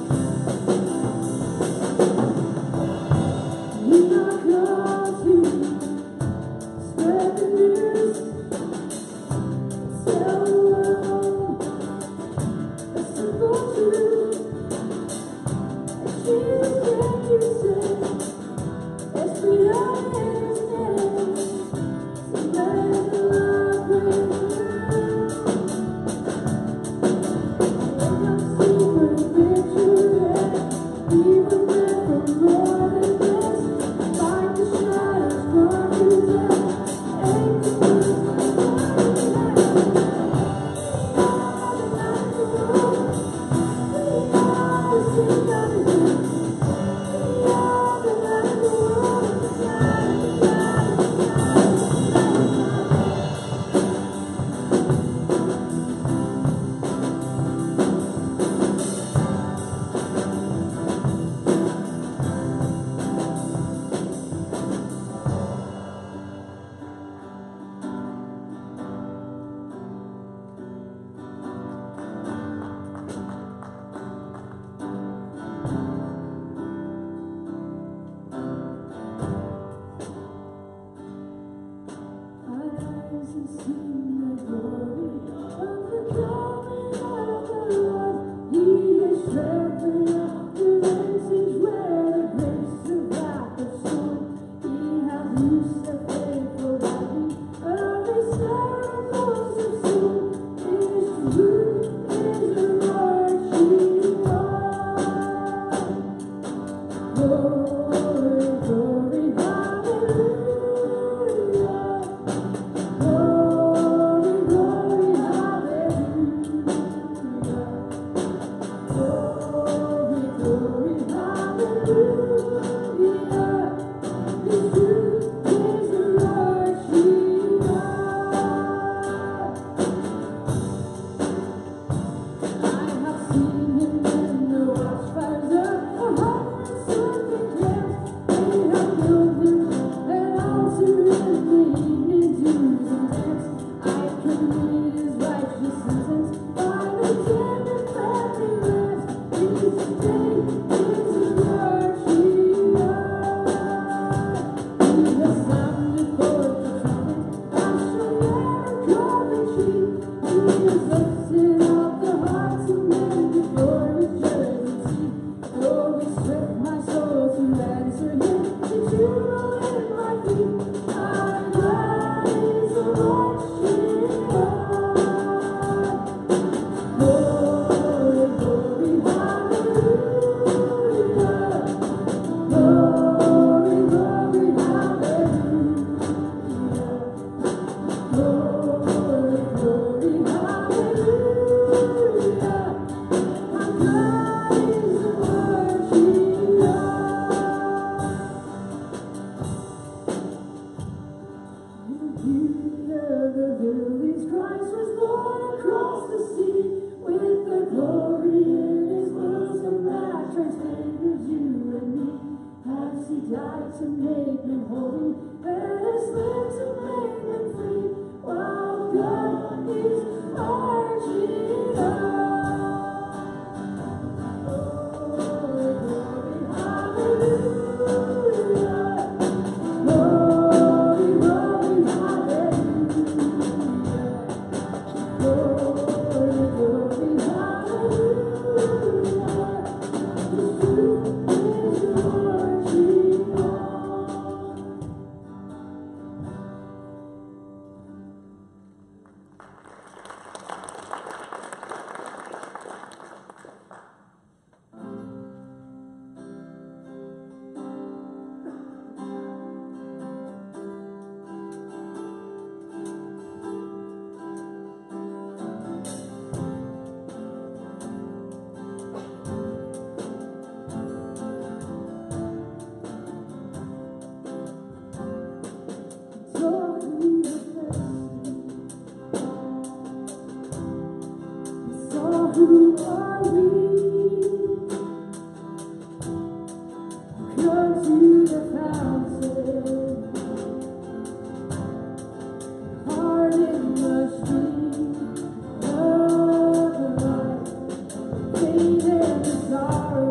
Sorry.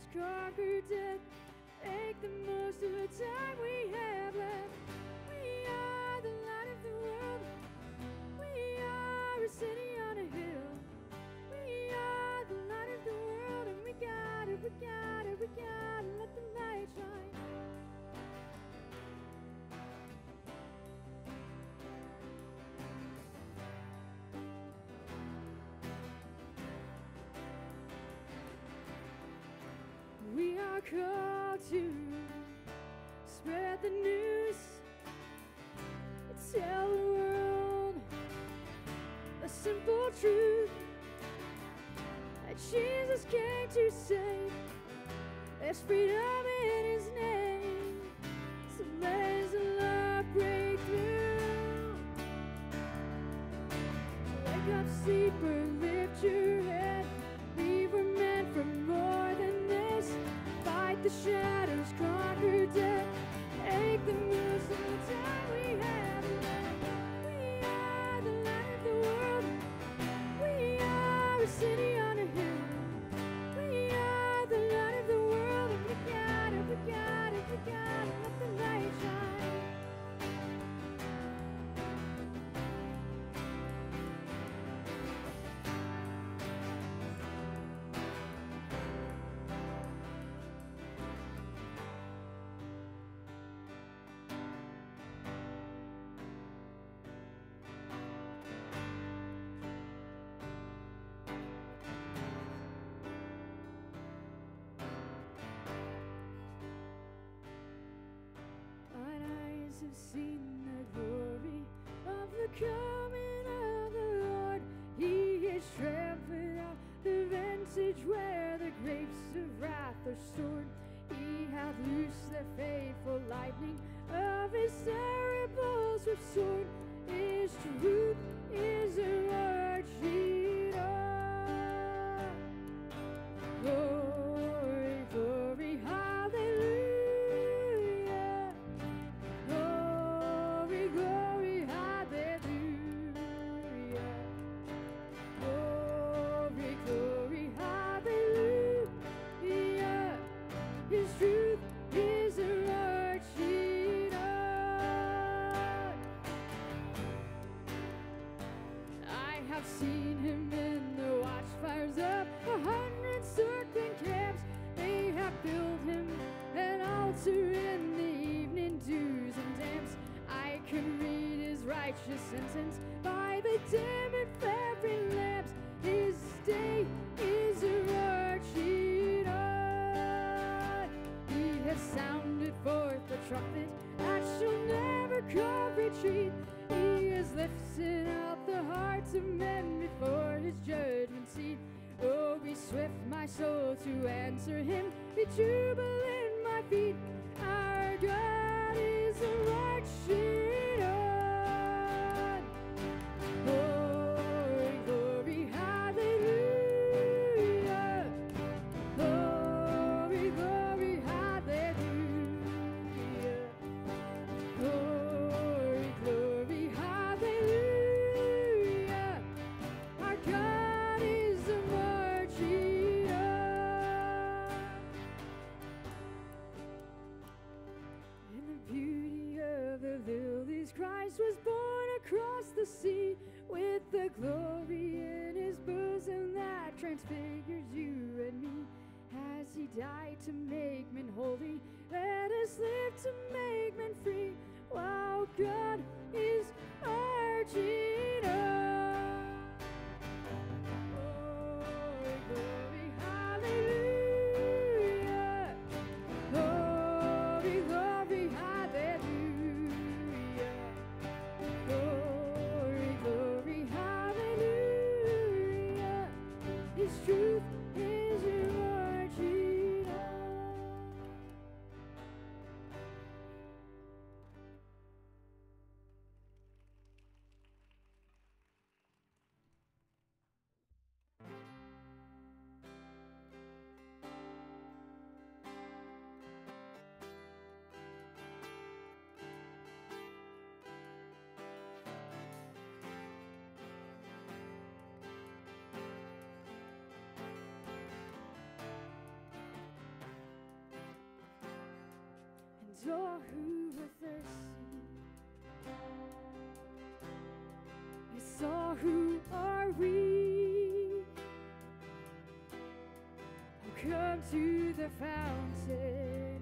conquered death. Make the most of the time we have left. We are the light of the world. We are a city on a hill. We are the light of the world, and we gotta let the light shine. We are called to spread the news, tell the world a simple truth, that Jesus came to save. There's freedom in His name, so let His love break through. Wake up, sleeper, lift your head. We were meant for more than this. Fight the shadows, conquer death. Make the most of the time we have left. We are the light of the world. We are a city on a hill. We are the light of the world, and we gotta let the light shine. Have seen the glory of the coming of the Lord. He has trampled out the vintage where the grapes of wrath are stored. He hath loosed the faithful lightning of His terrible sword. His truth is a word she knows. Glory, glory, hallelujah. Glory, hallelujah. Glory, glory, hallelujah. His truth is a word she knows. I have seen Him in the watchfires of 100 circling camps. They have built Him an altar in the evening dews and damps. I can read His righteous sentence by the dim and flaring lamps. His day is a word she knows. He has sounded forth the trumpet that shall never come retreat. He is lifting up the hearts of men before His judgment seat. Oh, be swift, my soul, to answer Him. Be jubilant, my feet. Our God is a rock she knows. Glory, glory, hallelujah. Glory, glory, hallelujah. Glory, glory, hallelujah. Our God is the word she knows. In the beauty of the lilies, Christ was born across the sea, with the glory in His bosom that transfigures you and me. Has He died to make men holy? Let us live to make men free. While God is our Gino. Glory, glory, hallelujah. Glory, glory, hallelujah. Glory, glory, hallelujah. His truth is your word, Jesus. all who are thirsty, yes, all who are weak, oh, come to the fountain,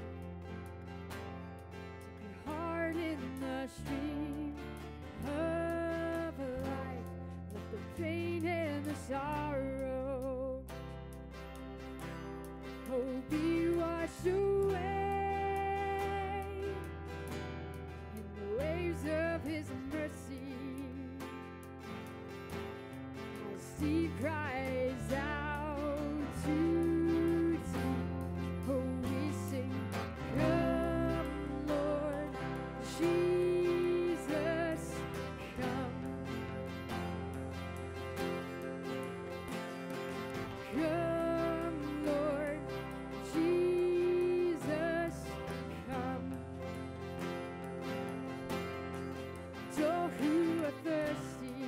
dip your heart in the stream of life, let the pain and the sorrow, oh, be washed away in the waves of His mercy. As He cries out to deep, oh, we sing, come, Lord Jesus, come. Come, Lord Jesus, come. To all who are thirsty,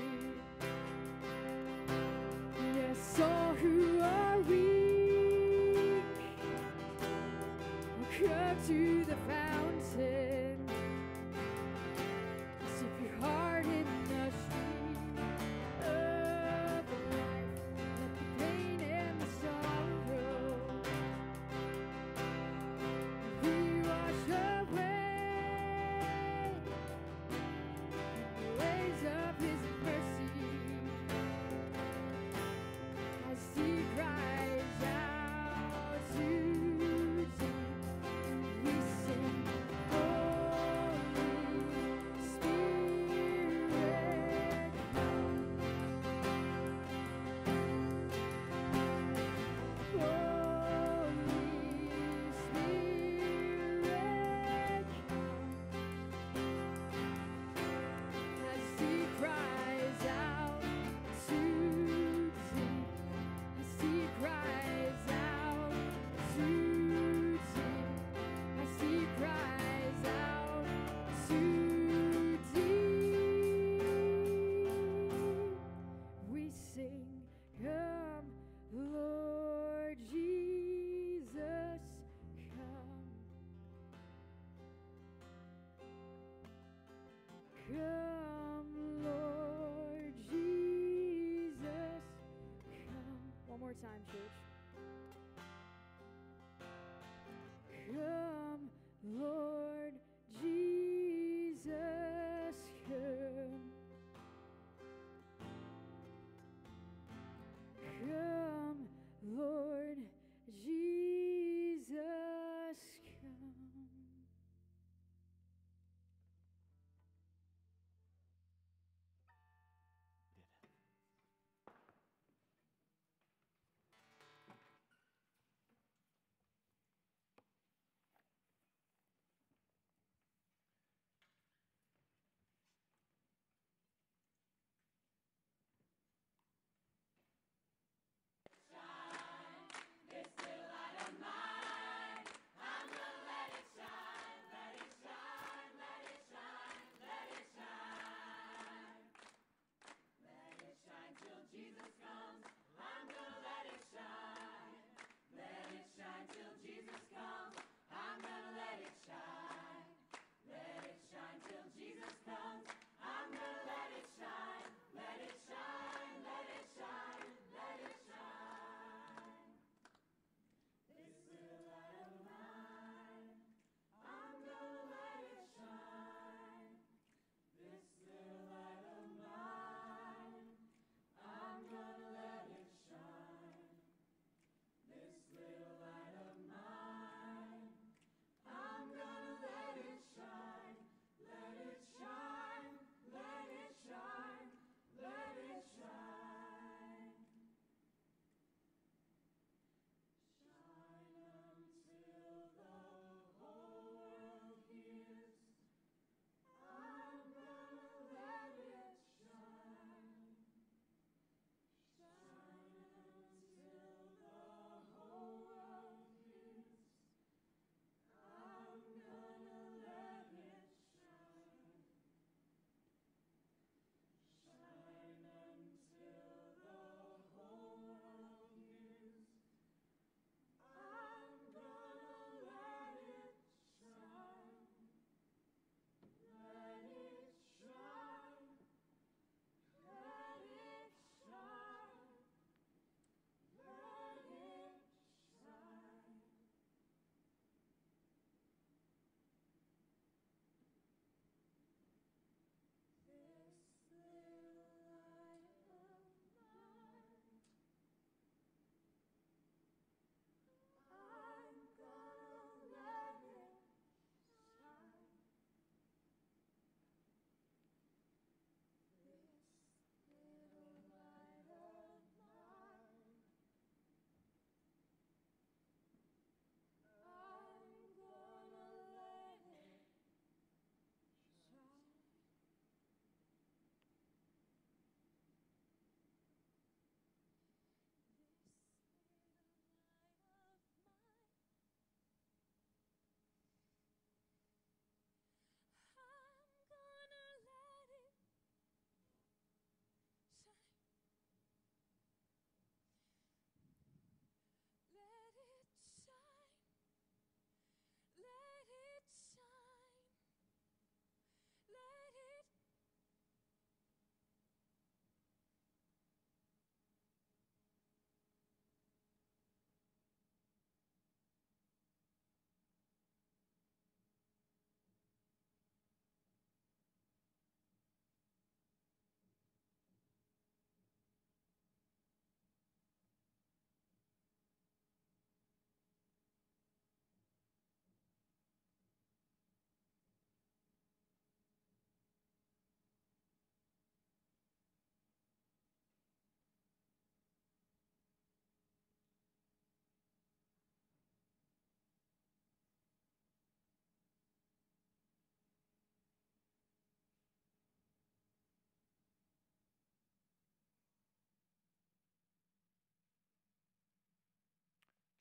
yes, all who are weak, come to the fountain, dip your heart in the stream of life, let the pain and the sorrow be washed away in the waves of His mercy. As He cries out to deep, we sing, Holy Spirit, come. Holy Spirit, come. As He cries out to deep, as He cries out to deep, as He cries out to deep, we sing, come, Lord Jesus, come. Come, Lord Jesus, come. One more time, church. Come, Lord Jesus, come. Come, Lord Jesus, come.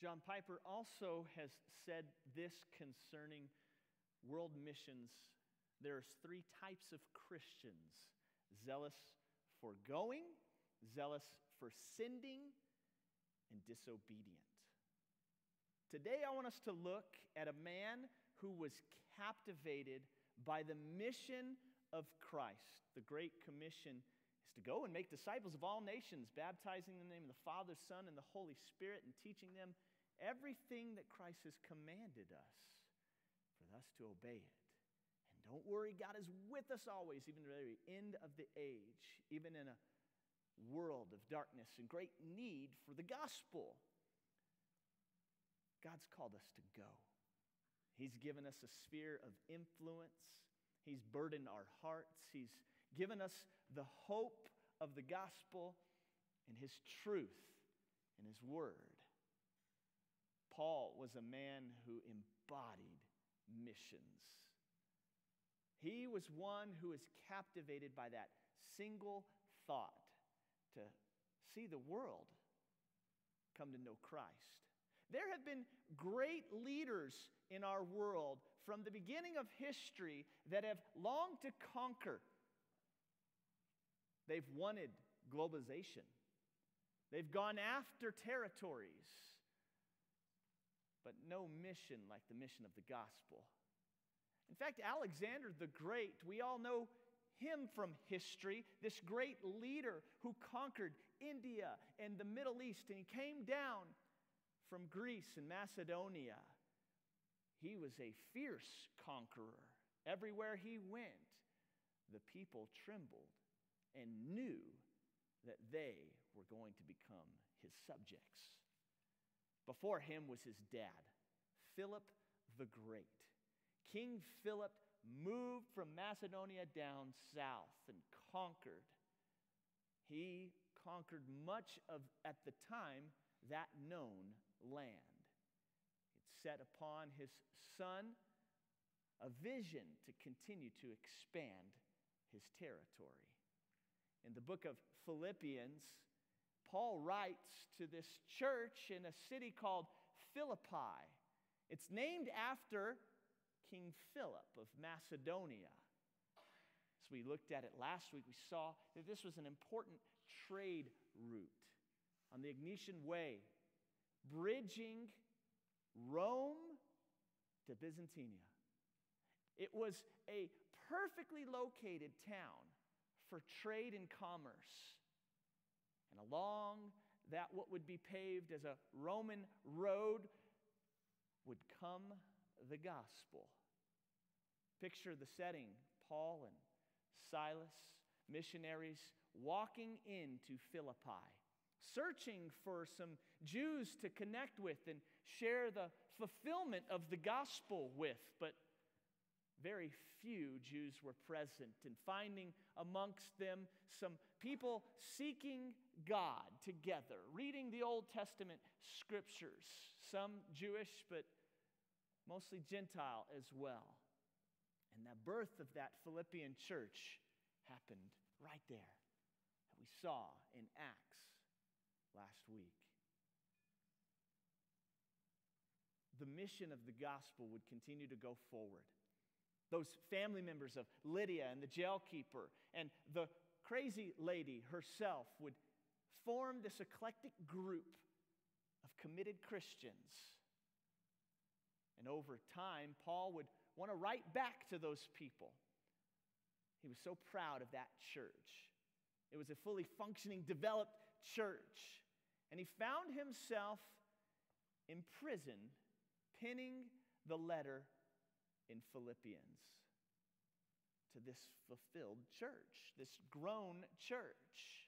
John Piper also has said this concerning world missions. There's three types of Christians: zealous for going, zealous for sending, and disobedient. Today I want us to look at a man who was captivated by the mission of Christ. The Great Commission is to go and make disciples of all nations, baptizing them in the name of the Father, Son, and the Holy Spirit, and teaching them everything that Christ has commanded us, for us to obey it. And don't worry, God is with us always, even to the very end of the age, even in a world of darkness and great need for the gospel. God's called us to go. He's given us a sphere of influence. He's burdened our hearts. He's given us the hope of the gospel and His truth and His word. Paul was a man who embodied missions. He was one who was captivated by that single thought to see the world come to know Christ. There have been great leaders in our world from the beginning of history that have longed to conquer. They've wanted globalization. They've gone after territories. But no mission like the mission of the gospel. In fact, Alexander the Great, we all know him from history, this great leader who conquered India and the Middle East, and he came down from Greece and Macedonia. He was a fierce conqueror. Everywhere he went, the people trembled and knew that they were going to become his subjects. Before him was his dad, Philip the Great. King Philip moved from Macedonia down south and conquered. He conquered much of, at the time, that known land. It set upon his son a vision to continue to expand his territory. In the book of Philippians, Paul writes to this church in a city called Philippi. It's named after King Philip of Macedonia. As we looked at it last week, we saw that this was an important trade route on the Egnatian Way, bridging Rome to Byzantium. It was a perfectly located town for trade and commerce. And along that, what would be paved as a Roman road, would come the gospel. Picture the setting: Paul and Silas, missionaries, walking into Philippi, searching for some Jews to connect with and share the fulfillment of the gospel with, but very few Jews were present, and finding amongst them some people seeking God together, reading the Old Testament scriptures, some Jewish, but mostly Gentile as well. And the birth of that Philippian church happened right there that we saw in Acts last week. The mission of the gospel would continue to go forward. Those family members of Lydia and the jailkeeper and the crazy lady herself would form this eclectic group of committed Christians. And over time, Paul would want to write back to those people. He was so proud of that church. It was a fully functioning, developed church. And he found himself in prison, penning the letter in Philippians to this fulfilled church, this grown church.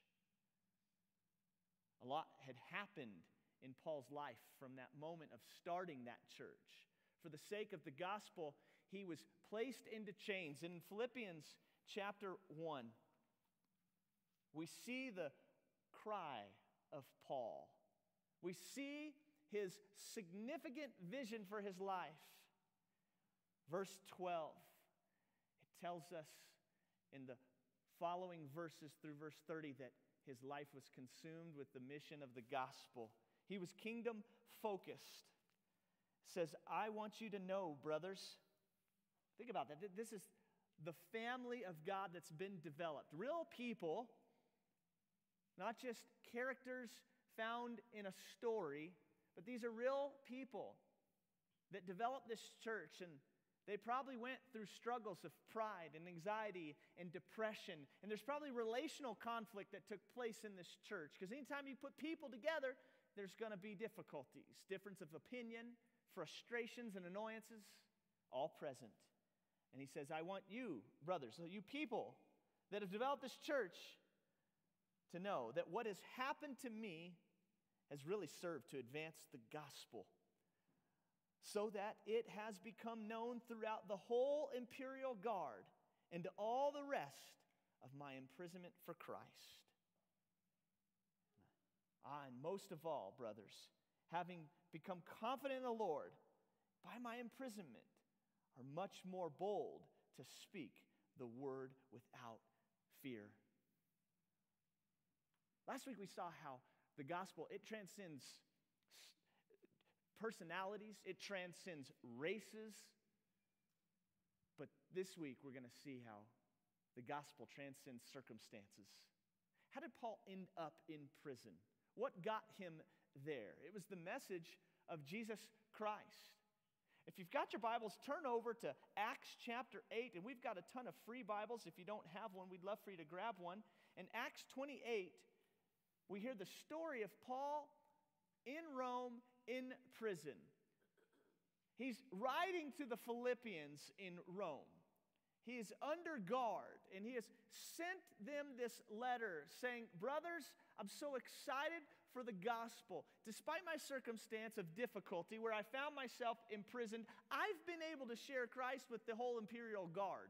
A lot had happened in Paul's life from that moment of starting that church. For the sake of the gospel, he was placed into chains. In Philippians chapter 1, we see the cry of Paul. We see his significant vision for his life. Verse 12, it tells us in the following verses through verse 30 that his life was consumed with the mission of the gospel. He was kingdom focused. Says, I want you to know, brothers. Think about that. This is the family of God that's been developed. Real people, not just characters found in a story, but these are real people that developed this church, and they probably went through struggles of pride and anxiety and depression, and there's probably relational conflict that took place in this church, because anytime you put people together, there's going to be difficulties, difference of opinion, frustrations and annoyances, all present. And he says, I want you, brothers, you people that have developed this church, to know that what has happened to me has really served to advance the gospel, so that it has become known throughout the whole imperial guard and to all the rest of my imprisonment for Christ. And most of all, brothers, having become confident in the Lord by my imprisonment, are much more bold to speak the word without fear. Last week we saw how the gospel, it transcends personalities, it transcends races. But this week we're going to see how the gospel transcends circumstances. How did Paul end up in prison? What got him there? It was the message of Jesus Christ. If you've got your Bibles, turn over to Acts chapter 8, and we've got a ton of free Bibles. If you don't have one, we'd love for you to grab one. In Acts 28, we hear the story of Paul in Rome in prison. He's writing to the Philippians in Rome. He is under guard, and he has sent them this letter saying, brothers, I'm so excited for the gospel. Despite my circumstance of difficulty where I found myself imprisoned, I've been able to share Christ with the whole imperial guard.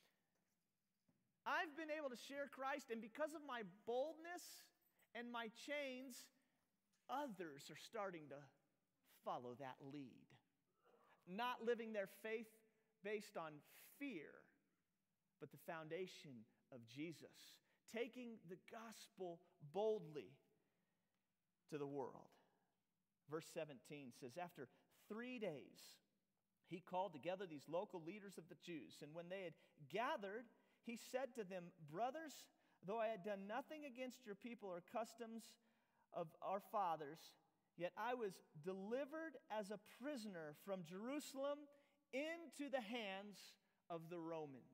I've been able to share Christ, and because of my boldness and my chains, others are starting to follow that lead. Not living their faith based on fear, but the foundation of Jesus. Taking the gospel boldly to the world. Verse 17 says, after 3 days, he called together these local leaders of the Jews. And when they had gathered, he said to them, brothers, though I had done nothing against your people or customs of our fathers, yet I was delivered as a prisoner from Jerusalem into the hands of the Romans.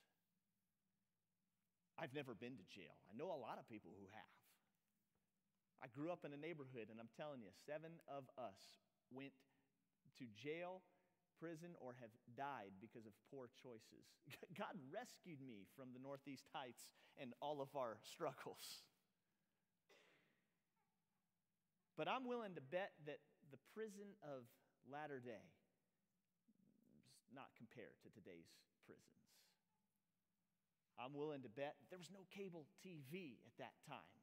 I've never been to jail. I know a lot of people who have. I grew up in a neighborhood, and I'm telling you, 7 of us went to jail, prison, or have died because of poor choices. God rescued me from the Northeast Heights and all of our struggles. But I'm willing to bet that the prison of latter day is not compared to today's prisons. I'm willing to bet that there was no cable TV at that time,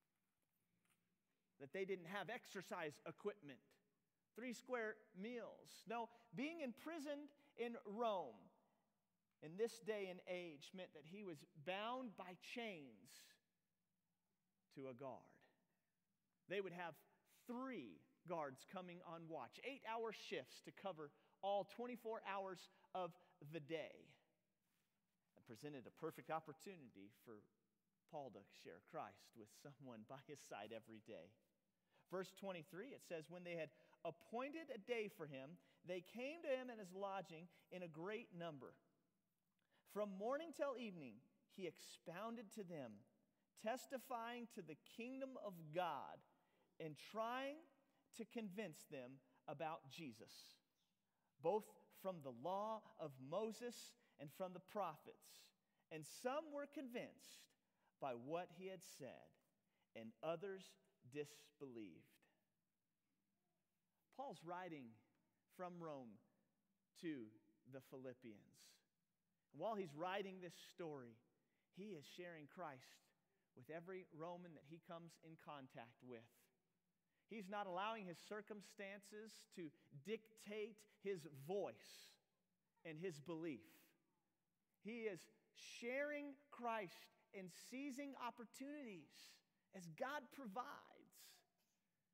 that they didn't have exercise equipment, 3 square meals. No, being imprisoned in Rome in this day and age meant that he was bound by chains to a guard. They would have 3 guards coming on watch, 8-hour shifts to cover all 24 hours of the day. It presented a perfect opportunity for Paul to share Christ with someone by his side every day. Verse 23, it says, when they had appointed a day for him, they came to him at his lodging in a great number. From morning till evening, he expounded to them, testifying to the kingdom of God and trying to convince them about Jesus, both from the law of Moses and from the prophets. And some were convinced by what he had said, and others disbelieved. Paul's writing from Rome to the Philippians. While he's writing this story, he is sharing Christ with every Roman that he comes in contact with. He's not allowing his circumstances to dictate his voice and his belief. He is sharing Christ and seizing opportunities as God provides.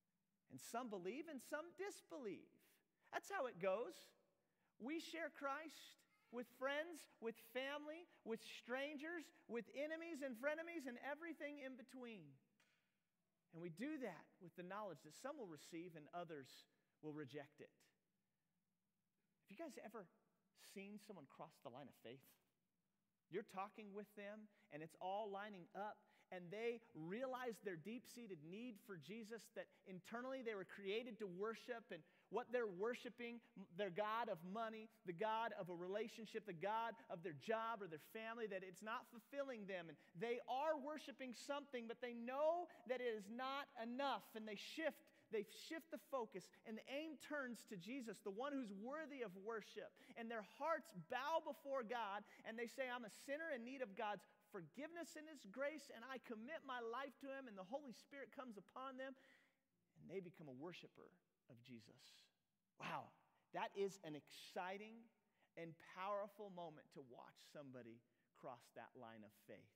And some believe and some disbelieve. That's how it goes. We share Christ with friends, with family, with strangers, with enemies and frenemies, and everything in between. And we do that with the knowledge that some will receive and others will reject it. Have you guys ever seen someone cross the line of faith? You're talking with them, and it's all lining up, and they realize their deep-seated need for Jesus, that internally they were created to worship, and what they're worshiping, their God of money, the God of a relationship, the God of their job or their family, that it's not fulfilling them. And they are worshiping something, but they know that it is not enough, and they shift the focus, and the aim turns to Jesus, the one who's worthy of worship. And their hearts bow before God, and they say, I'm a sinner in need of God's forgiveness and His grace, and I commit my life to Him, and the Holy Spirit comes upon them, and they become a worshiper of Jesus. Wow, that is an exciting and powerful moment to watch somebody cross that line of faith.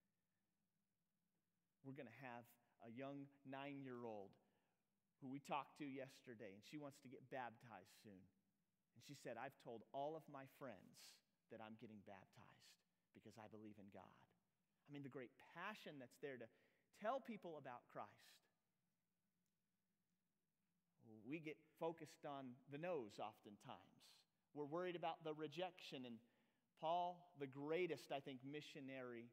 We're going to have a young 9-year-old who we talked to yesterday, and she wants to get baptized soon. And she said, I've told all of my friends that I'm getting baptized because I believe in God. I mean, the great passion that's there to tell people about Christ. We get focused on the no's oftentimes. We're worried about the rejection. And Paul, the greatest, I think, missionary,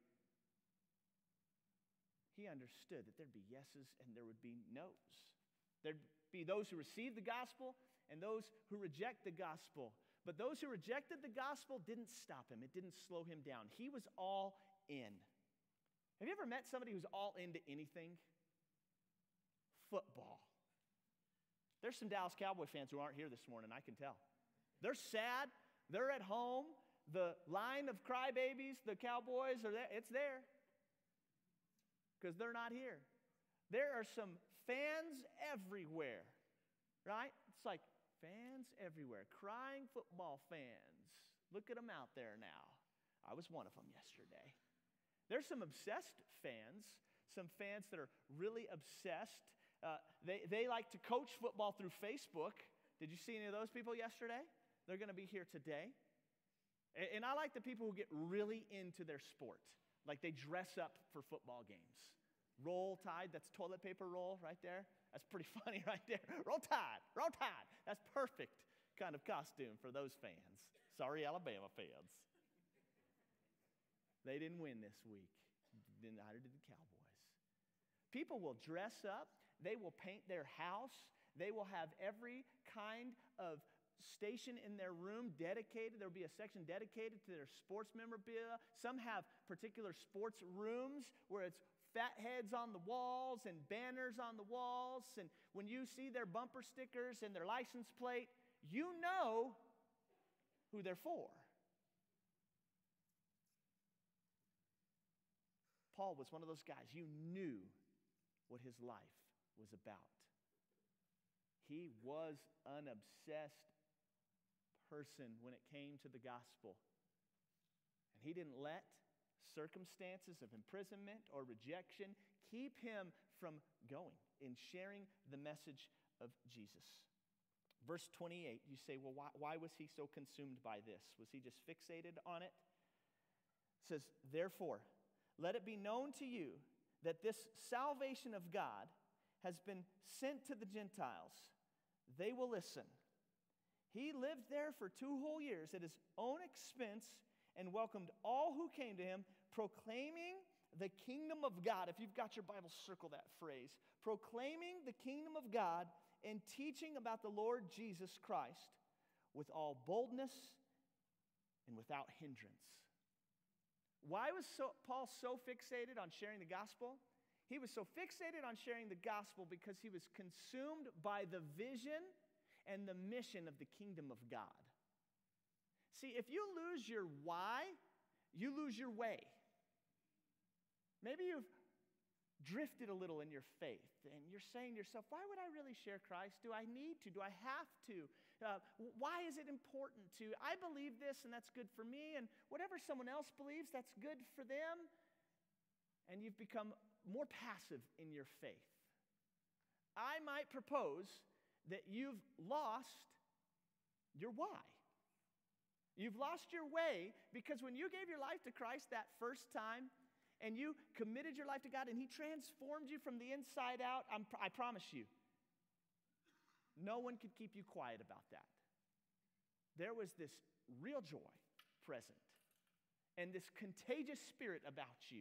he understood that there'd be yeses and there would be no's. There'd be those who receive the gospel and those who reject the gospel. But those who rejected the gospel didn't stop him. It didn't slow him down. He was all in. Have you ever met somebody who's all into anything? Football. There's some Dallas Cowboy fans who aren't here this morning, I can tell. They're sad. They're at home. The line of crybabies, the Cowboys, it's there. Because they're not here. There are some fans everywhere, right? It's like fans everywhere. Crying football fans. Look at them out there now. I was one of them yesterday. There's some obsessed fans, some fans that are really obsessed. They like to coach football through Facebook. Did you see any of those people yesterday? They're going to be here today. And I like the people who get really into their sport. Like they dress up for football games. Roll Tide, that's toilet paper roll right there. That's pretty funny right there. Roll Tide, Roll Tide. That's perfect kind of costume for those fans. Sorry, Alabama fans. They didn't win this week. Neither did the Cowboys. People will dress up. They will paint their house. They will have every kind of station in their room dedicated. There will be a section dedicated to their sports memorabilia. Some have particular sports rooms where it's fat heads on the walls and banners on the walls. And when you see their bumper stickers and their license plate, you know who they're for. Paul was one of those guys. You knew what his life was about. He was an obsessed person when it came to the gospel. And he didn't let circumstances of imprisonment or rejection keep him from going and sharing the message of Jesus. Verse 28, you say, well, why was he so consumed by this? Was he just fixated on it? It says, therefore, let it be known to you that this salvation of God has been sent to the Gentiles. They will listen. He lived there for 2 whole years at his own expense and welcomed all who came to him, proclaiming the kingdom of God. If you've got your Bible, circle that phrase. Proclaiming the kingdom of God and teaching about the Lord Jesus Christ with all boldness and without hindrance. Why was Paul so fixated on sharing the gospel? He was so fixated on sharing the gospel because he was consumed by the vision and the mission of the kingdom of God. See, if you lose your why, you lose your way. Maybe you've drifted a little in your faith and you're saying to yourself, why would I really share Christ? Do I need to? Do I have to? Why is it important to? I believe this and that's good for me, and whatever someone else believes, that's good for them. And you've become more passive in your faith. I might propose that you've lost your why. You've lost your way because when you gave your life to Christ that first time and you committed your life to God and He transformed you from the inside out, I promise you, no one could keep you quiet about that. There was this real joy present and this contagious spirit about you.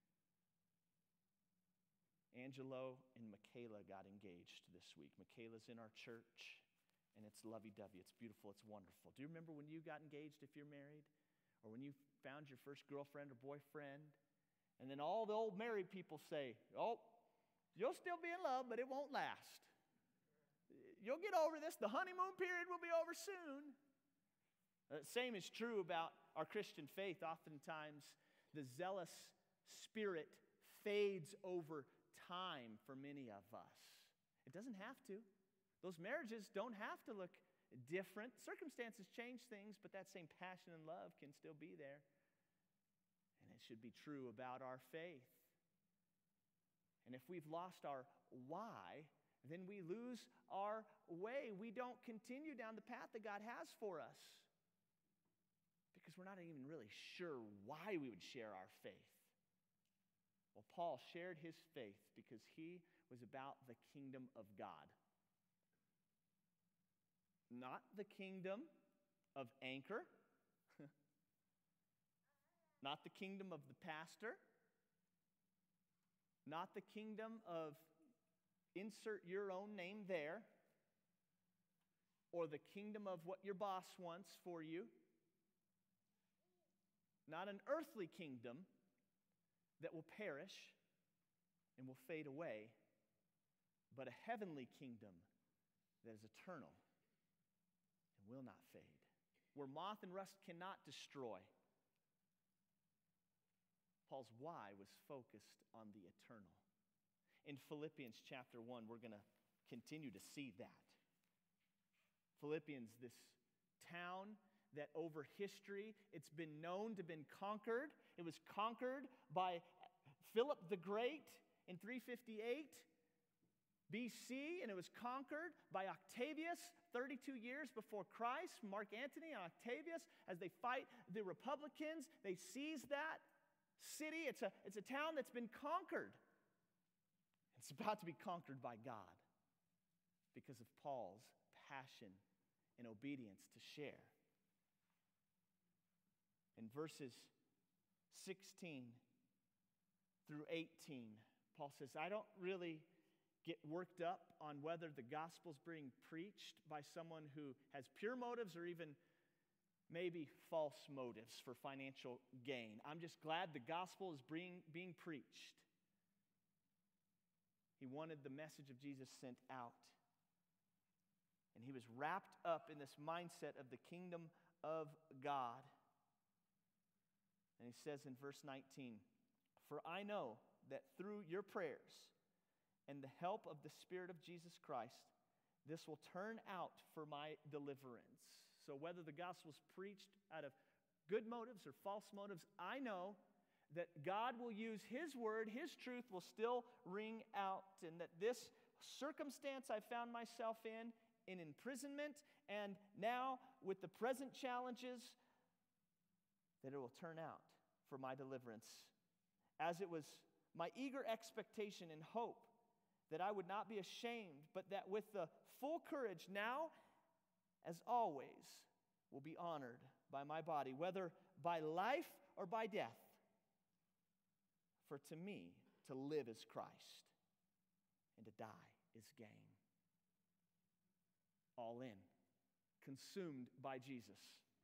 Angelo and Michaela got engaged this week. Michaela's in our church, and it's lovey-dovey. It's beautiful. It's wonderful. Do you remember when you got engaged if you're married? Or when you found your first girlfriend or boyfriend? And then all the old married people say, oh, you'll still be in love, but it won't last. You'll get over this. The honeymoon period will be over soon. Same is true about our Christian faith. Oftentimes, the zealous spirit fades over time for many of us. It doesn't have to. Those marriages don't have to look different. Circumstances change things, but that same passion and love can still be there. And it should be true about our faith. And if we've lost our why, then we lose our way. We don't continue down the path that God has for us because we're not even really sure why we would share our faith. Well, Paul shared his faith because he was about the kingdom of God. Not the kingdom of Anchor. Not the kingdom of the pastor. Not the kingdom of insert your own name there. Or the kingdom of what your boss wants for you. Not an earthly kingdom that will perish and will fade away, but a heavenly kingdom that is eternal and will not fade, where moth and rust cannot destroy. Paul's why was focused on the eternal. In Philippians chapter 1, we're going to continue to see that. Philippians, this town that over history, it's been known to have been conquered. It was conquered by Philip the Great in 358 BC, and it was conquered by Octavius 32 years before Christ. Mark Antony and Octavius, as they fight the Republicans, they seize that city. It's a town that's been conquered. It's about to be conquered by God because of Paul's passion and obedience to share. In verses 16 through 18, Paul says, I don't really get worked up on whether the gospel's being preached by someone who has pure motives or even maybe false motives for financial gain. I'm just glad the gospel is being preached. He wanted the message of Jesus sent out. And he was wrapped up in this mindset of the kingdom of God. And he says in verse 19, for I know that through your prayers and the help of the Spirit of Jesus Christ, this will turn out for my deliverance. So whether the gospel is preached out of good motives or false motives, I know that God will use His word, His truth will still ring out, and that this circumstance I found myself in imprisonment, and now with the present challenges, that it will turn out for my deliverance. As it was my eager expectation and hope that I would not be ashamed, but that with the full courage now, as always, will be honored by my body, whether by life or by death. For to me, to live is Christ, and to die is gain. All in, consumed by Jesus.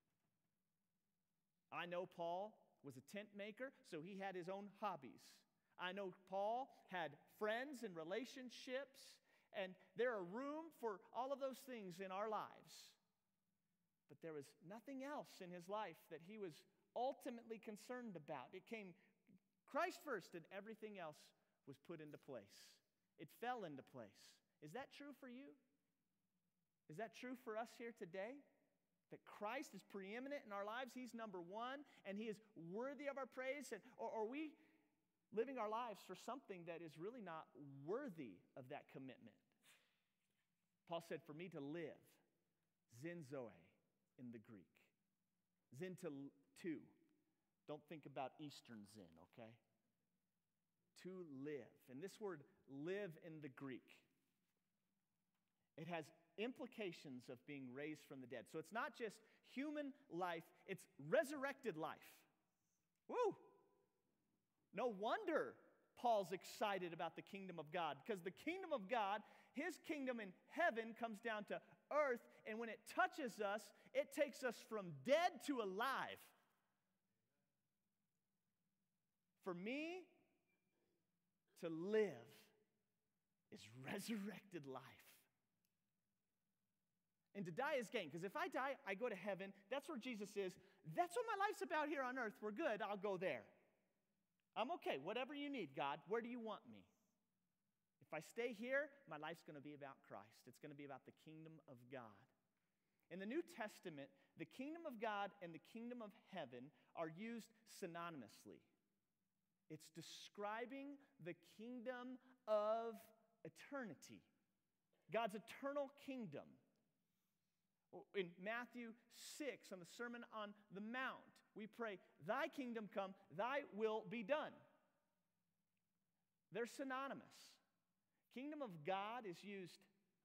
I know Paul was a tent maker, so he had his own hobbies. I know Paul had friends and relationships, and there are room for all of those things in our lives. But there was nothing else in his life that he was ultimately concerned about. It came Christ first, and everything else was put into place. It fell into place. Is that true for you? Is that true for us here today? That Christ is preeminent in our lives, He's number one, and He is worthy of our praise? Or are we living our lives for something that is really not worthy of that commitment? Paul said, for me to live, zinzoe in the Greek. Zin to two. Don't think about Eastern Zin, okay? To live. And this word live in the Greek, it has implications of being raised from the dead. So it's not just human life, it's resurrected life. Woo! No wonder Paul's excited about the kingdom of God, because the kingdom of God, his kingdom in heaven, comes down to earth, and when it touches us, it takes us from dead to alive. For me to live is resurrected life. And to die is gain, because if I die, I go to heaven. That's where Jesus is. That's what my life's about here on earth. We're good. I'll go there. I'm okay. Whatever you need, God. Where do you want me? If I stay here, my life's going to be about Christ. It's going to be about the kingdom of God. In the New Testament, the kingdom of God and the kingdom of heaven are used synonymously. It's describing the kingdom of eternity, God's eternal kingdom. In Matthew 6, on the Sermon on the Mount, we pray, thy kingdom come, thy will be done. They're synonymous. Kingdom of God is used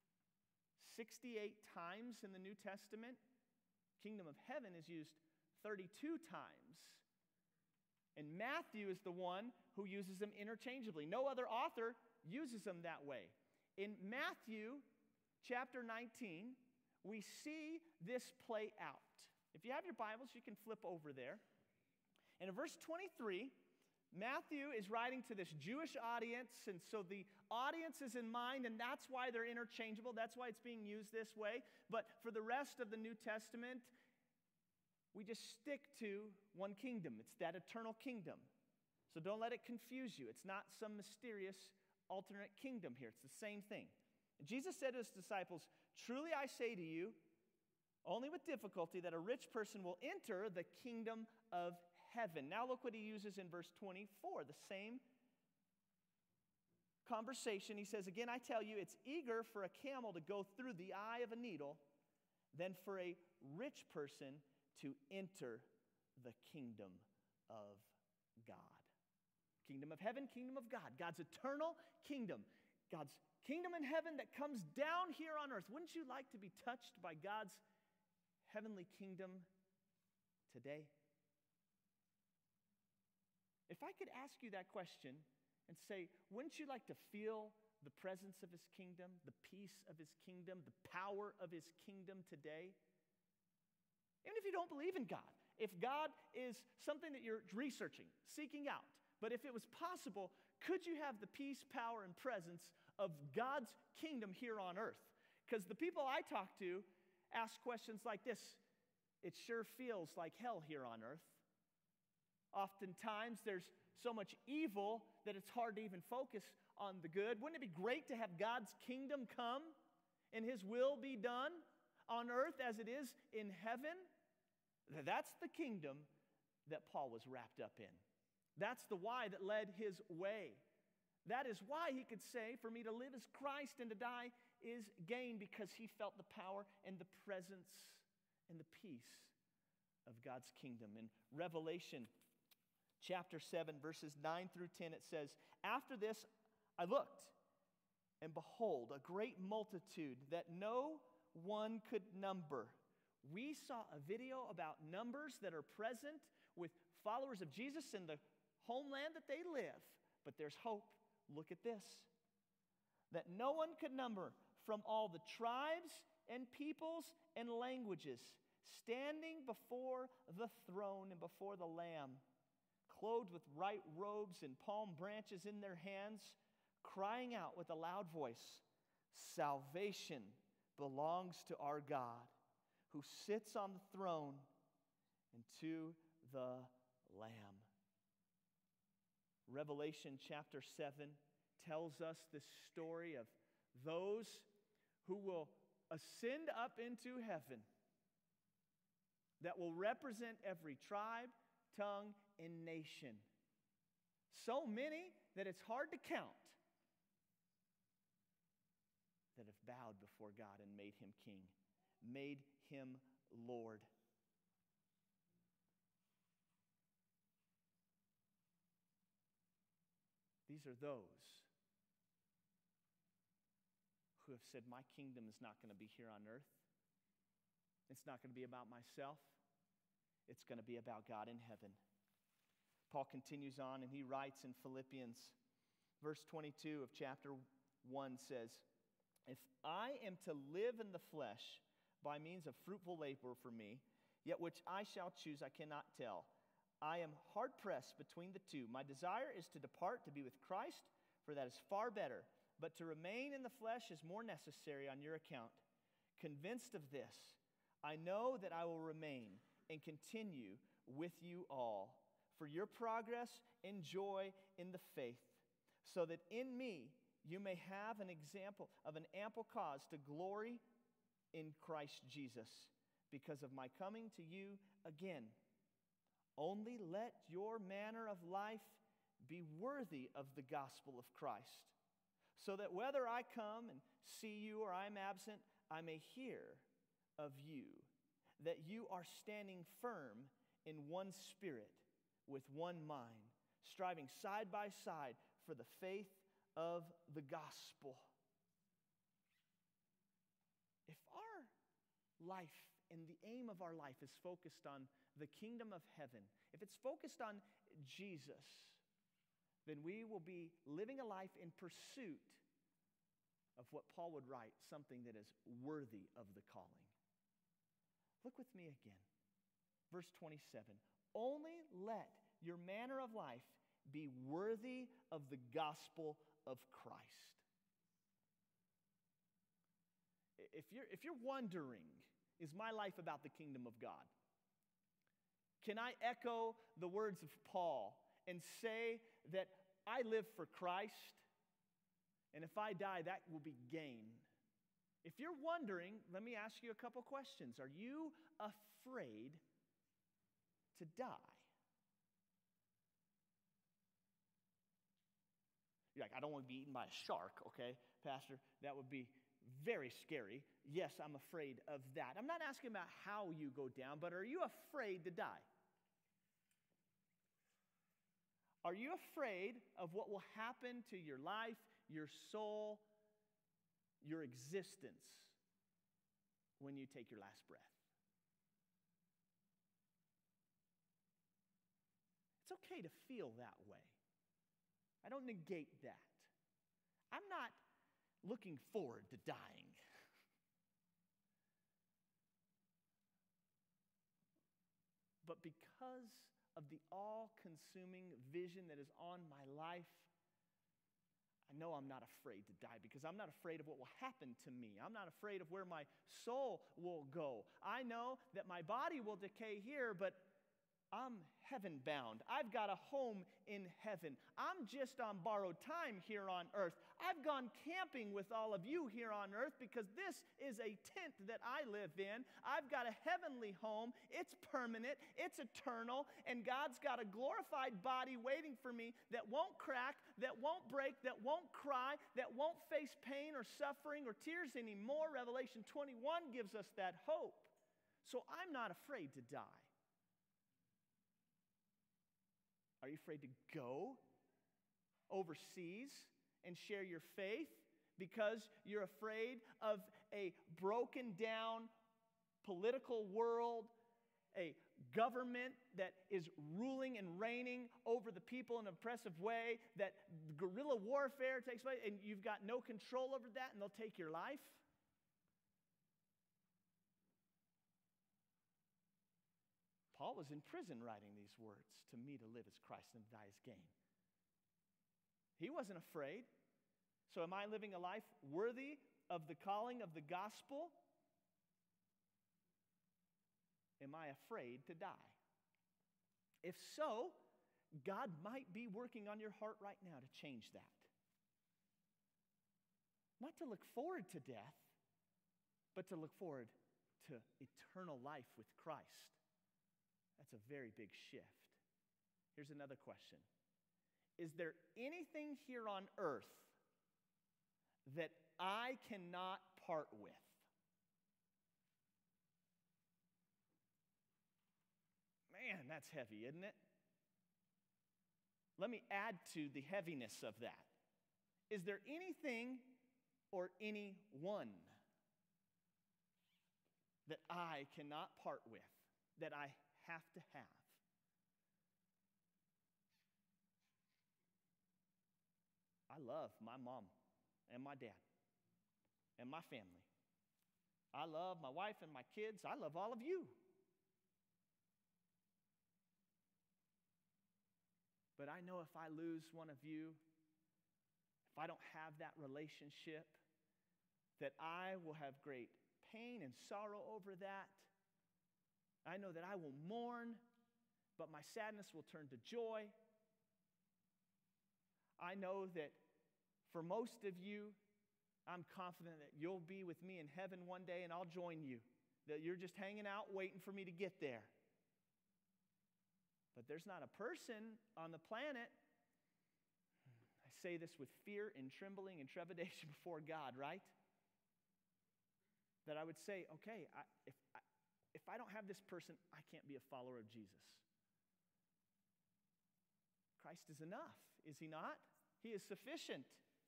68 times in the New Testament. Kingdom of heaven is used 32 times. And Matthew is the one who uses them interchangeably. No other author uses them that way. In Matthew chapter 19, we see this play out. If you have your Bibles, you can flip over there. And in verse 23, Matthew is writing to this Jewish audience, and so the audience is in mind, and that's why they're interchangeable. That's why it's being used this way. But for the rest of the New Testament, we just stick to one kingdom. It's that eternal kingdom. So don't let it confuse you. It's not some mysterious alternate kingdom here. It's the same thing. And Jesus said to his disciples, truly I say to you, only with difficulty that a rich person will enter the kingdom of heaven. Now look what he uses in verse 24, the same conversation. He says, again, I tell you, it's eager for a camel to go through the eye of a needle than for a rich person to enter the kingdom of God. Kingdom of heaven, kingdom of God. God's eternal kingdom. God's kingdom in heaven that comes down here on earth. Wouldn't you like to be touched by God's heavenly kingdom today? If I could ask you that question and say, wouldn't you like to feel the presence of his kingdom, the peace of his kingdom, the power of his kingdom today? Even if you don't believe in God, if God is something that you're researching, seeking out, but if it was possible, could you have the peace, power, and presence of God's kingdom here on earth? Because the people I talk to ask questions like this: it sure feels like hell here on earth. Oftentimes there's so much evil that it's hard to even focus on the good. Wouldn't it be great to have God's kingdom come and his will be done on earth as it is in heaven? That's the kingdom that Paul was wrapped up in. That's the why that led his way. That is why he could say, for me to live is Christ and to die is gain, because he felt the power and the presence and the peace of God's kingdom. In Revelation chapter 7, verses 9 through 10, it says, after this I looked, and behold, a great multitude that no one could number. We saw a video about numbers that are present with followers of Jesus in the homeland that they live. But there's hope. Look at this. That no one could number, from all the tribes and peoples and languages, standing before the throne and before the Lamb, clothed with white robes and palm branches in their hands, crying out with a loud voice, salvation belongs to our God, who sits on the throne, and to the Lamb. Revelation chapter 7 tells us this story of those who will ascend up into heaven, that will represent every tribe, tongue, and nation. So many that it's hard to count that have bowed before God and made him king, made him Lord. These are those who have said, my kingdom is not going to be here on earth. It's not going to be about myself. It's going to be about God in heaven. Paul continues on and he writes in Philippians, verse 22 of chapter 1 says, if I am to live in the flesh by means of fruitful labor for me, yet which I shall choose I cannot tell. I am hard-pressed between the two. My desire is to depart to be with Christ, for that is far better. But to remain in the flesh is more necessary on your account. Convinced of this, I know that I will remain and continue with you all for your progress and joy in the faith, so that in me you may have an example of an ample cause to glory in Christ Jesus because of my coming to you again. Only let your manner of life be worthy of the gospel of Christ, so that whether I come and see you or I am absent, I may hear of you, that you are standing firm in one spirit, with one mind, striving side by side for the faith of the gospel. If our life and the aim of our life is focused on the kingdom of heaven, if it's focused on Jesus, then we will be living a life in pursuit of what Paul would write, something that is worthy of the calling. Look with me again. Verse 27. Only let your manner of life be worthy of the gospel of Christ. If you're wondering, is my life about the kingdom of God? Can I echo the words of Paul and say that I live for Christ, and if I die, that will be gain? If you're wondering, let me ask you a couple questions. Are you afraid to die? You're like, I don't want to be eaten by a shark, okay, Pastor? That would be very scary. Yes, I'm afraid of that. I'm not asking about how you go down, but are you afraid to die? Are you afraid of what will happen to your life, your soul, your existence when you take your last breath? It's okay to feel that way. I don't negate that. I'm not looking forward to dying. But because of the all-consuming vision that is on my life, I know I'm not afraid to die because I'm not afraid of what will happen to me. I'm not afraid of where my soul will go. I know that my body will decay here, but I'm heaven-bound. I've got a home in heaven. I'm just on borrowed time here on earth. I've gone camping with all of you here on earth because this is a tent that I live in. I've got a heavenly home. It's permanent. It's eternal. And God's got a glorified body waiting for me that won't crack, that won't break, that won't cry, that won't face pain or suffering or tears anymore. Revelation 21 gives us that hope. So I'm not afraid to die. Are you afraid to go overseas and share your faith because you're afraid of a broken down political world, a government that is ruling and reigning over the people in an oppressive way, that guerrilla warfare takes place and you've got no control over that and they'll take your life? Paul was in prison writing these words, to me to live as Christ and to die as gain. He wasn't afraid. So am I living a life worthy of the calling of the gospel? Am I afraid to die? If so, God might be working on your heart right now to change that. Not to look forward to death, but to look forward to eternal life with Christ. That's a very big shift. Here's another question. Is there anything here on earth that I cannot part with. Man, that's heavy, isn't it? Let me add to the heaviness of that. Is there anything or anyone that I cannot part with, that I have to have? I love my mom and my dad and my family. I love my wife and my kids. I love all of you. But I know if I lose one of you, if I don't have that relationship, that I will have great pain and sorrow over that. I know that I will mourn, but my sadness will turn to joy. I know that for most of you, I'm confident that you'll be with me in heaven one day and I'll join you. That you're just hanging out waiting for me to get there. But there's not a person on the planet, I say this with fear and trembling and trepidation before God, right? That I would say, okay, if I don't have this person, I can't be a follower of Jesus. Christ is enough, is he not? He is sufficient.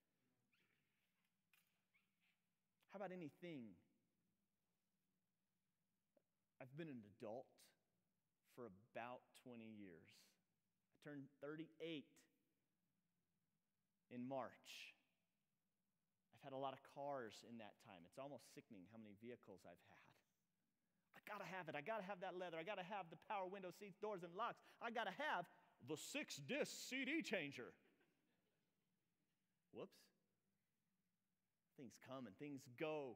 How about anything? I've been an adult for about 20 years. I turned 38 in March. I've had a lot of cars in that time. It's almost sickening how many vehicles I've had. I gotta have it. I gotta have that leather. I gotta have the power window seats, doors, and locks. I gotta have the 6-disc CD changer. Whoops. Things come and things go.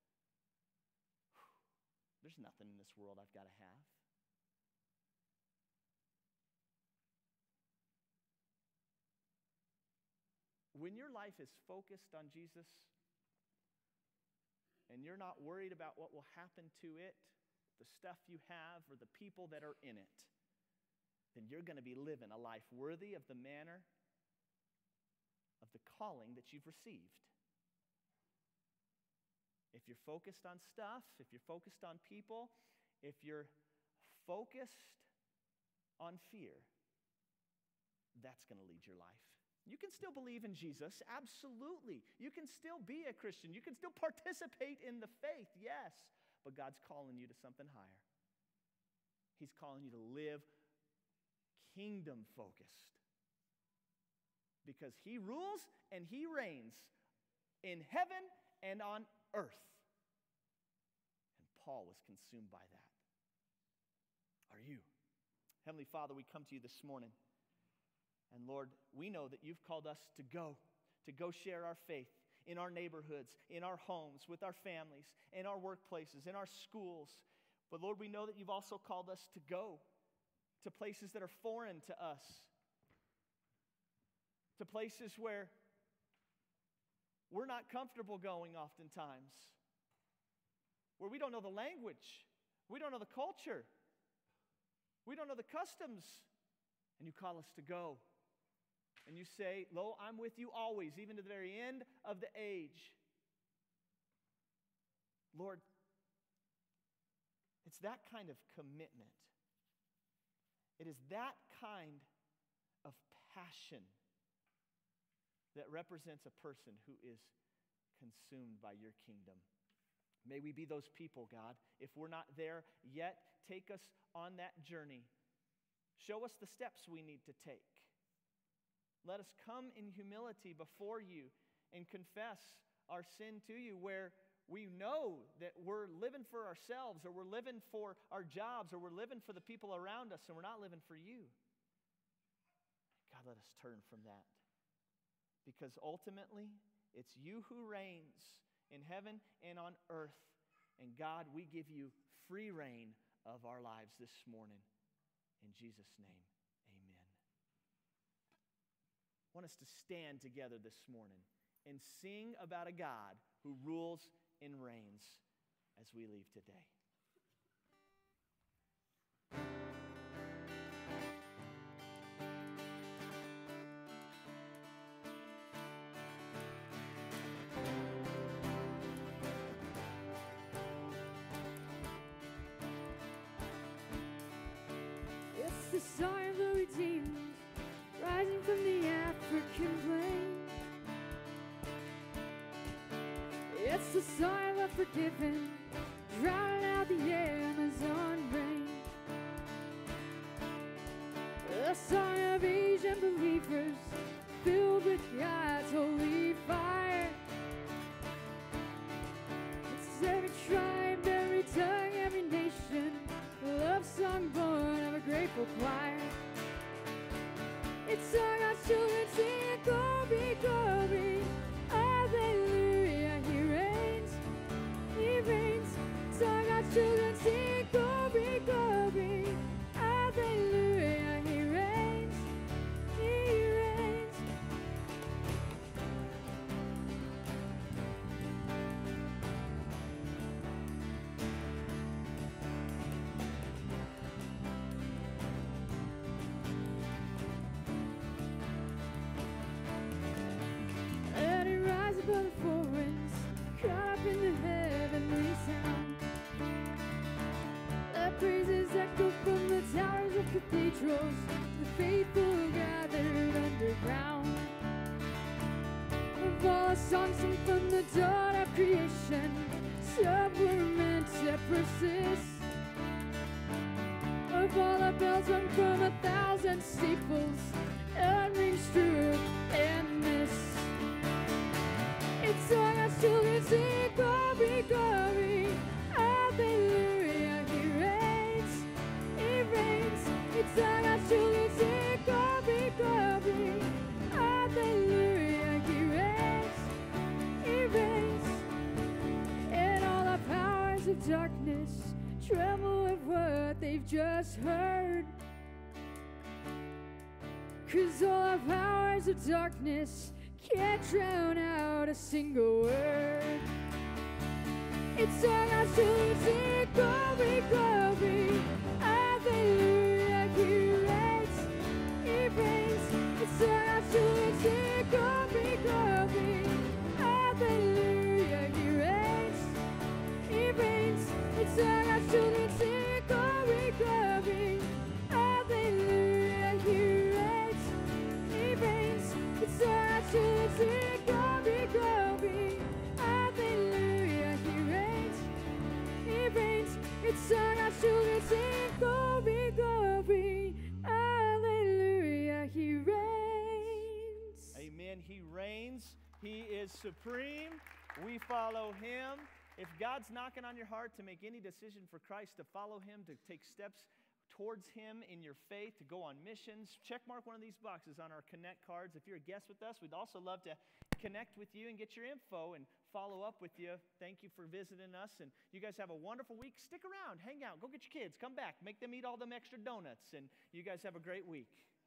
There's nothing in this world I've got to have. When your life is focused on Jesus and you're not worried about what will happen to it, the stuff you have, or the people that are in it, then you're going to be living a life worthy of the manner of the calling that you've received. If you're focused on stuff, if you're focused on people, if you're focused on fear, that's going to lead your life. You can still believe in Jesus, absolutely. You can still be a Christian. You can still participate in the faith, yes. But God's calling you to something higher. He's calling you to live kingdom-focused. Because he rules and he reigns in heaven and on earth. And Paul was consumed by that. Are you? Heavenly Father, we come to you this morning. And Lord, we know that you've called us to go share our faith in our neighborhoods, in our homes, with our families, in our workplaces, in our schools. But Lord, we know that you've also called us to go to places that are foreign to us, to places where we're not comfortable going oftentimes, where we don't know the language, we don't know the culture, we don't know the customs, and you call us to go. And you say, lo, I'm with you always, even to the very end of the age. Lord, it's that kind of commitment. It is that kind of passion that represents a person who is consumed by your kingdom. May we be those people, God. If we're not there yet, take us on that journey. Show us the steps we need to take. Let us come in humility before you and confess our sin to you where we know that we're living for ourselves, or we're living for our jobs, or we're living for the people around us, and we're not living for you. God, let us turn from that. Because ultimately, it's you who reigns in heaven and on earth. And God, we give you free reign of our lives this morning. In Jesus' name, amen. I want us to stand together this morning and sing about a God who rules and reigns as we leave today. It's the song of the redeemed, rising from the African plain. It's the song of the forgiven, drowning out the Amazon rain. The song of Asian believers, filled with God's holy fire. It's every tribe, every tongue, every nation, a love song born of a grateful choir. It's sung our children sing, glory, glory, hallelujah, he reigns, he reigns. Sung our children sing, glory, glory, hallelujah, he reigns, he reigns. Let it rise above the four winds, caught up in the heavenly sound. Let praises echo from the towers of cathedrals, the faithful gathered underground. Of all the songs sung from the dawn of creation, some were meant to persist. Of all the bells rung from 1,000 steeples, and rings true and miss. It's sung our children sing, glory, glory, hallelujah, he reigns, he reigns. It's sung our children sing, glory, glory, hallelujah, he reigns, he reigns. And all the powers of darkness tremble at what they've just heard. 'Cause all the powers of darkness can't drown out a single word. It's sung our children sing, glory, glory, hallelujah, he reigns, he reigns. It's sung our children sing, glory, glory, hallelujah, he reigns, he reigns. It's sung our children sing, glory, glory, hallelujah, he reigns, he reigns. It's sung our children sing, glory, glory, hallelujah, he reigns, he reigns. It's sung our children sing, glory, glory, hallelujah, he reigns. Amen. He reigns. He is supreme. We follow him. If God's knocking on your heart to make any decision for Christ, to follow him, to take steps towards him in your faith, to go on missions, check mark one of these boxes on our Connect cards. If you're a guest with us, we'd also love to connect with you and get your info and follow up with you. Thank you for visiting us, and you guys have a wonderful week. Stick around, hang out, go get your kids, come back, make them eat all them extra donuts, and you guys have a great week.